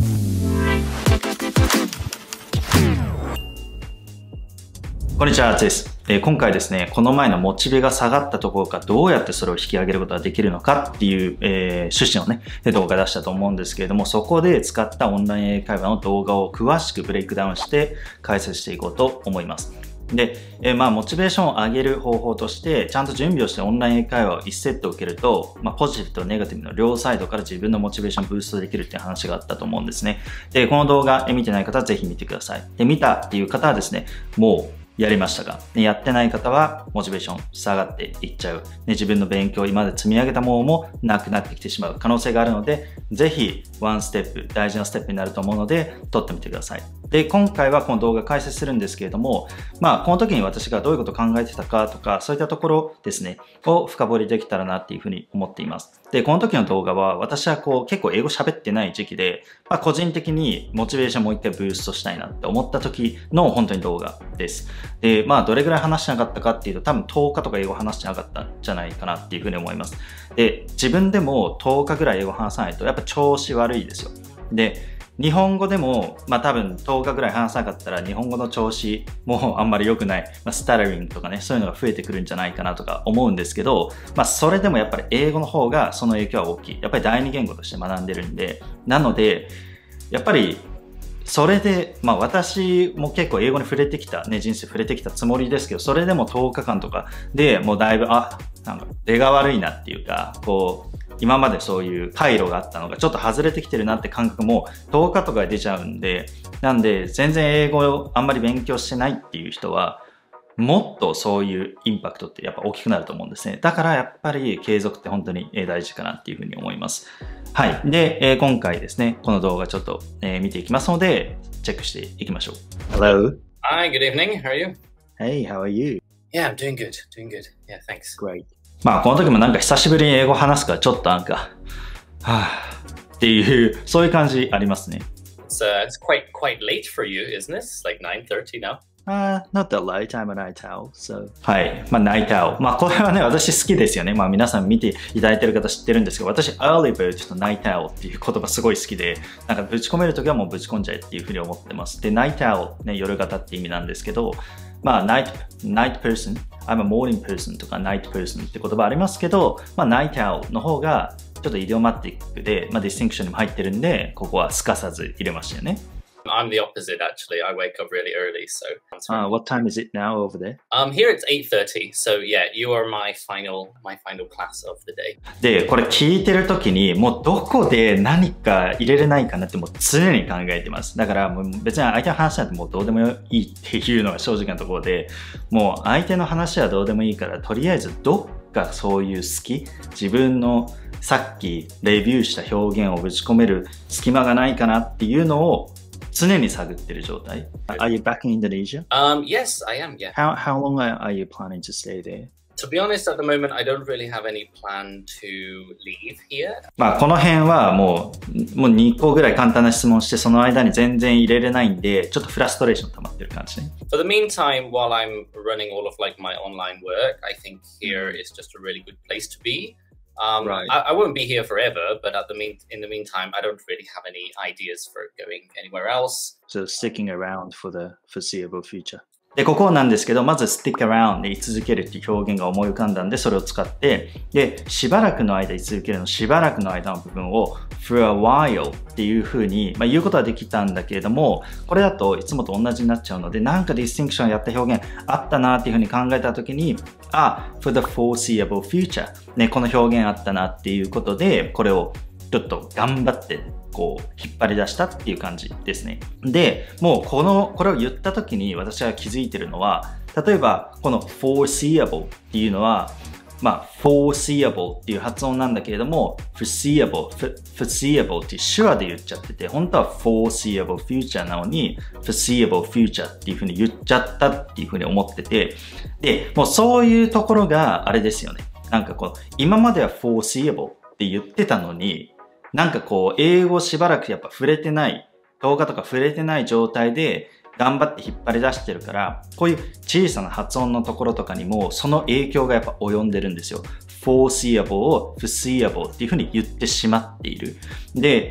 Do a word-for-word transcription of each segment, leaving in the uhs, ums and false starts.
こんにちは、あつです。えー、今回ですね、この前のモチベが下がったところからどうやってそれを引き上げることができるのかっていう、えー、趣旨のね、動画出したと思うんですけれども、そこで使ったオンライン英会話の動画を詳しくブレイクダウンして解説していこうと思います。で、えー、まあ、モチベーションを上げる方法として、ちゃんと準備をしてオンライン英会話をいちセット受けると、まあ、ポジティブとネガティブの両サイドから自分のモチベーションをブーストできるっていう話があったと思うんですね。で、この動画見てない方はぜひ見てください。で、見たっていう方はですね、もう、やりましたが、やってない方はモチベーション下がっていっちゃう。自分の勉強、今まで積み上げたものもなくなってきてしまう可能性があるので、ぜひワンステップ、大事なステップになると思うので、撮ってみてください。で、今回はこの動画解説するんですけれども、まあ、この時に私がどういうことを考えてたかとか、そういったところですね、を深掘りできたらなっていうふうに思っています。で、この時の動画は、私はこう、結構英語喋ってない時期で、まあ、個人的にモチベーションもう一回ブーストしたいなって思った時の本当に動画です。で、まあ、どれぐらい話してなかったかっていうと、多分とおかとか英語話してなかったんじゃないかなっていうふうに思います。で、自分でもとおかぐらい英語話さないと、やっぱ調子悪いですよ。で、日本語でも、まあ多分とおかぐらい話さなかったら日本語の調子もあんまり良くない、まあ、スタラリングとかね、そういうのが増えてくるんじゃないかなとか思うんですけど、まあそれでもやっぱり英語の方がその影響は大きい。やっぱり第二言語として学んでるんで、なので、やっぱりそれで、まあ私も結構英語に触れてきた、ね、人生触れてきたつもりですけど、それでもとおかかんとかでもうだいぶ、あ、なんか出が悪いなっていうか、こう、今までそういう回路があったのがちょっと外れてきてるなって感覚もとおかとかで出ちゃうんで、なんで全然英語をあんまり勉強してないっていう人は、もっとそういうインパクトってやっぱ大きくなると思うんですね。だからやっぱり継続って本当に大事かなっていうふうに思います。はい。で、今回ですね、この動画ちょっと見ていきますので、チェックしていきましょう。Hello. Hi, good evening. How are you? Hey, how are you? Yeah, I'm doing good. Doing good. Yeah, thanks. Great. まあこの時もなんか久しぶりに英語話すからちょっとなんか、はぁっていう、そういう感じありますね。 It's, uh, it's quite, quite late for you, isn't it? It's like nine thirty now. Uh, not that late. I'm a night owl, so. はい。まあ、ナイトオウル。まあ、これはね、私好きですよね。まあ、皆さん見ていただいてる方知ってるんですけど、私、early bird とナイトオウルっていう言葉すごい好きで、なんかぶち込めるときはもうぶち込んじゃえっていうふうに思ってます。で、ナイトオウル、ね、夜型って意味なんですけど、まあ、ナイト、ナイト person, I'm a morning person とか night person って言葉ありますけど、まあ、ナイトオウルの方がちょっとイデオマティックで、まあ、ディスティンクションにも入ってるんで、ここはすかさず入れましたよね。 I'm the opposite, actually. I wake up really early, so. Uh, what time is it now over there? Um, here it's eight thirty, so yeah, you are my final, my final class of the day. で、これ聞いてる時に、もうどこで何か入れれないかなってもう常に考えてます。だからもう別に相手の話なんてもうどうでもいいっていうのが正直なところで、もう相手の話はどうでもいいから、とりあえずどっかそういう好き、自分のさっきレビューした表現をぶち込める隙間がないかなっていうのを常に探ってる状態。Are you back in Indonesia? Um, yes, I am, yeah. How, how long are you planning to stay there? To be honest, at the moment, I don't really have any plan to leave here. まあこの辺はもう、もうにこぐらい簡単な質問して、その間に全然入れれないんで、ちょっとフラストレーション溜まってる感じね。 For the meantime, while I'm running all of like my online work, I think here is just a really good place to be. Um, Right. I, I won't be here forever, but at the mean, in the meantime, I don't really have any ideas for going anywhere else. So sticking around for the foreseeable future. で、ここなんですけど、まず stick around で居続けるっていう表現が思い浮かんだんで、それを使って、で、しばらくの間居続けるの、しばらくの間の部分を for a while っていう風に、まあ、言うことはできたんだけれども、これだといつもと同じになっちゃうので、なんかディスティンクションやった表現あったなっていう風に考えたときに、あ、for the foreseeable future ね、この表現あったなっていうことで、これをちょっと頑張ってこう引っ張り出したっていう感じですね。で、もうこの、これを言った時に私が気づいてるのは、例えばこの foreseeable っていうのは、まあ foreseeable っていう発音なんだけれども、foreseeable、foreseeable っていう手話で言っちゃってて、本当は foreseeable future なのに foreseeable future っていうふうに言っちゃったっていうふうに思ってて、で、もうそういうところがあれですよね。なんかこう、今までは foreseeable って言ってたのに、なんかこう、英語しばらくやっぱ触れてない、動画とか触れてない状態で頑張って引っ張り出してるから、こういう小さな発音のところとかにも、その影響がやっぱ及んでるんですよ。foreseeable を foreseeable っていう風に言ってしまっている。で、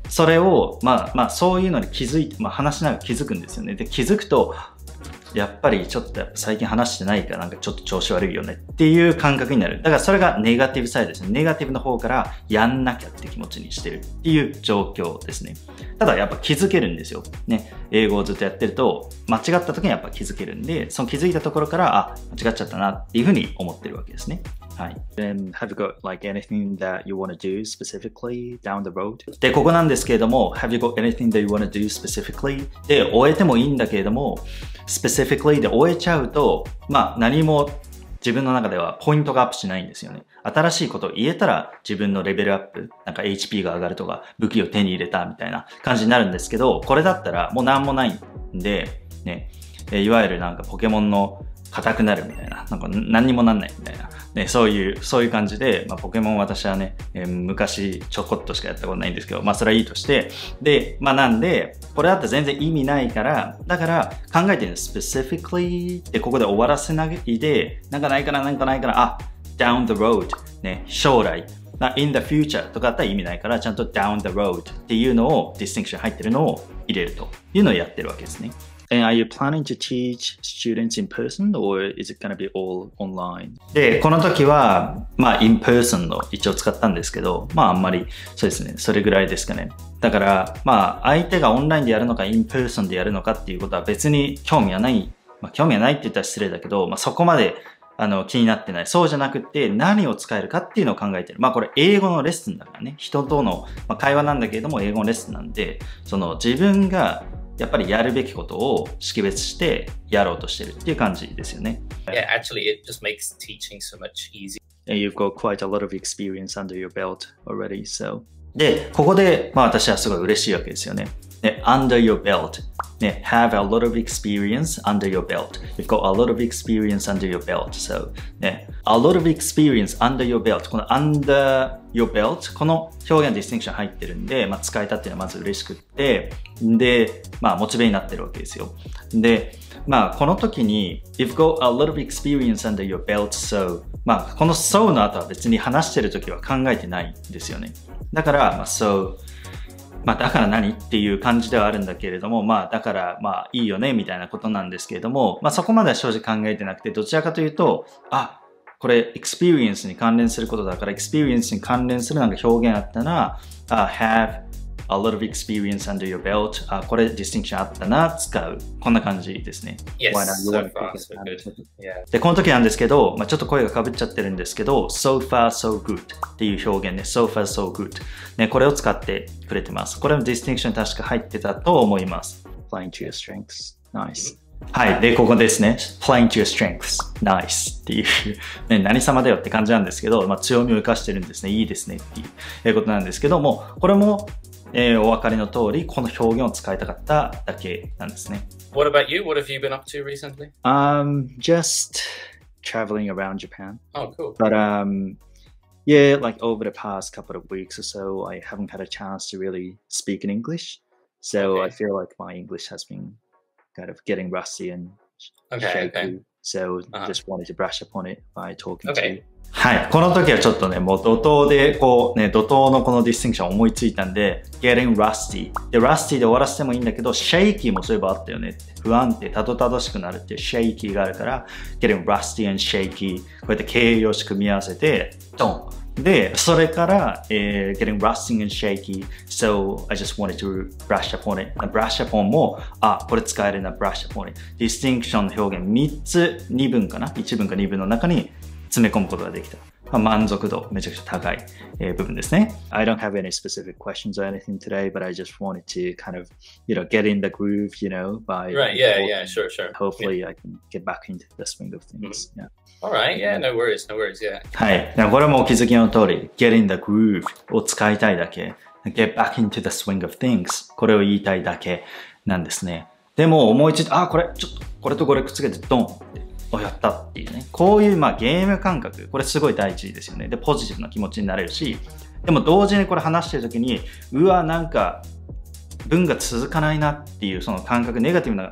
それを、まあまあそういうのに気づいて、まあ話しながら気づくんですよね。で、気づくと、やっぱりちょっと最近話してないからなんかちょっと調子悪いよねっていう感覚になる。だからそれがネガティブサイドですね。ネガティブの方からやんなきゃって気持ちにしてるっていう状況ですね。ただやっぱ気づけるんですよ。ね。英語をずっとやってると間違った時にやっぱ気づけるんで、その気づいたところから、あ、間違っちゃったなっていうふうに思ってるわけですね。はい。Then have you got like anything that you want to do specifically down the road? で、ここなんですけれども、have you got anything that you want to do specifically? で、終えてもいいんだけれども、specifically で終えちゃうと、まあ何も自分の中ではポイントがアップしないんですよね。新しいことを言えたら自分のレベルアップ、なんか エイチピー が上がるとか、武器を手に入れたみたいな感じになるんですけど、これだったらもう何もないんで、ね、いわゆるなんかポケモンの硬くなるみたいな、なんか何にもなんないみたいな、ね、そういう、そういう感じで、まあ、ポケモン私はね、えー、昔ちょこっとしかやったことないんですけど、まあそれはいいとして、で、まあなんで、これだったら全然意味ないから、だから考えてるんです。specifically ってここで終わらせないで、なんかないかな、なんかないかな、あ、down the road ね、将来。in the future とかだったら意味ないから、ちゃんと down the road っていうのを、distinction 入ってるのを入れるというのをやってるわけですね。And are you planning to teach students in person or is it going to be all online? で、この時は、まあ、in person の一応使ったんですけど、まあ、あんまり、そうですね、それぐらいですかね。だから、まあ、相手がオンラインでやるのか、in person でやるのかっていうことは別に興味はない。まあ、興味はないって言ったら失礼だけど、まあ、そこまで、あの、気になってない。そうじゃなくて、何を使えるかっていうのを考えてる。まあ、これ、英語のレッスンだからね。人との、まあ、会話なんだけれども、英語のレッスンなんで、その、自分が、やっぱりやるべきことを識別してやろうとしてるっていう感じですよね。 Yeah, actually, it just makes teaching so much easier. And you've got quite a lot of experience under your belt already, so. で、ここで、まあ私はすごい嬉しいわけですよね。ね、under your belt. ね、have a lot of experience under your belt. You've got a lot of experience under your belt. So, ね、a lot of experience under your belt. この under your belt この表現 distinction 入ってるんで、まあ、使えたっていうのはまず嬉しくって、で、まあ、モチベになってるわけですよ。で、まあ、この時に You've got a lot of experience under your belt, so まあ、この so の後は別に話してる時は考えてないんですよね。だから、まあ、soまあ、だから何っていう感じではあるんだけれども、まあ、だから、まあ、いいよね、みたいなことなんですけれども、まあ、そこまでは正直考えてなくて、どちらかというと、あ、これ、experience に関連することだから、experience に関連するなんか表現あったな、あ、have a lot of experience under your belt、あ、これ、distinction あったな、使う。こんな感じですね。 Yes, so far, so good. Yeah. で、この時なんですけど、まあ、ちょっと声が被っちゃってるんですけど、so far, so good っていう表現ね、so far, so good。ね、これを使ってくれてます。これも distinction 確か入ってたと思います。playing to your strengths. Nice. はい。で、ここですね。playing to your strengths. Nice. っていう、ね、何様だよって感じなんですけど、まあ、強みを生かしてるんですね。いいですねっていうことなんですけども、これも、えー、お分かりの通り、この表現を使いたかっただけなんですね。 What about you? What have you been up to recently? Um, just traveling around Japan. Oh, cool. But um, yeah, like over the past couple of weeks or so, I haven't had a chance to really speak in English. So Okay. I feel like my English has been kind of getting rusty and Okay, shaky. okay. So Uh-huh. just wanted to brush up on it by talking to Okay. you. はい。この時はちょっとね、もう怒涛で、こうね、怒涛のこのディスティンクション思いついたんで、getting rusty。で、rusty で終わらせてもいいんだけど、shaky もそういえばあったよねって。不安定、たどたどしくなるっていう shaky があるから、getting rusty and shaky。こうやって形容詞組み合わせて、ドン。で、それから、えー、getting rusty and shaky. So, I just wanted to brush upon it. brush upon も、あ、これ使えるな、brush upon it。ディスティンクションの表現みっつ、にぶんかな ?いち 分かにぶんの中に詰め込むことができた。まあ、満足度めちゃくちゃ高い、えー、部分ですね。I don't have any specific questions or anything today, but I just wanted to kind of, you know, get in the groove, you know, by Right, yeah, yeah, sure, sure. hopefully Yeah. I can get back into the swing of things. Yeah. All right, yeah, no worries, no worries, yeah. はい。これもお気づきの通り、get in the groove を使いたいだけ、get back into the swing of things これを言いたいだけなんですね。でも思いついて、あ、これ、ちょっと、これとこれくっつけてドンってをやったっていうね。こういうまあゲーム感覚、これすごい大事ですよね。で、ポジティブな気持ちになれるし、でも同時にこれ話してる時に、うわ、なんか文が続かないなっていうその感覚、ネガティブな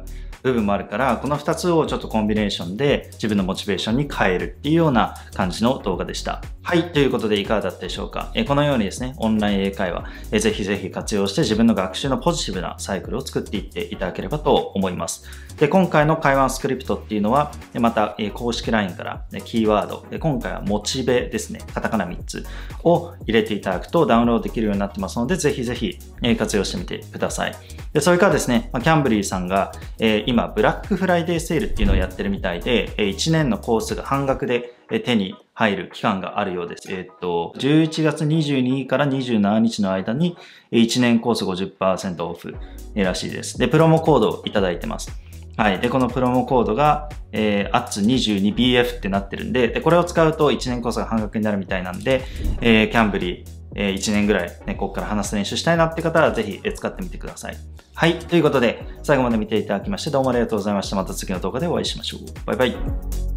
部分もあるから、このふたつをちょっとコンビネーションで自分のモチベーションに変えるっていうような感じの動画でした。はい、ということでいかがだったでしょうか。えこのようにですね、オンライン英会話、えぜひぜひ活用して自分の学習のポジティブなサイクルを作っていっていただければと思います。で、今回の会話スクリプトっていうのは、また公式 ライン からキーワード、今回はモチベですね、カタカナみっつを入れていただくとダウンロードできるようになってますので、ぜひぜひ活用してみてください。で、それからですね、キャンブリーさんが今、ブラックフライデーセールっていうのをやってるみたいで、いちねんのコースが半額で手に入る期間があるようです。えっと、じゅういちがつにじゅうににちからにじゅうしちにちの間にいちねんコース ごじゅっパーセント オフらしいです。で、プロモコードをいただいてます。はい。で、このプロモコードが、えー、アッツにじゅうにビーエフ ってなってるんで、で、これを使うといちねんコースが半額になるみたいなんで、えー、キャンブリー、えー、いちねんぐらいね、ここから話す練習したいなって方は、ぜひ使ってみてください。はい。ということで、最後まで見ていただきまして、どうもありがとうございました。また次の動画でお会いしましょう。バイバイ。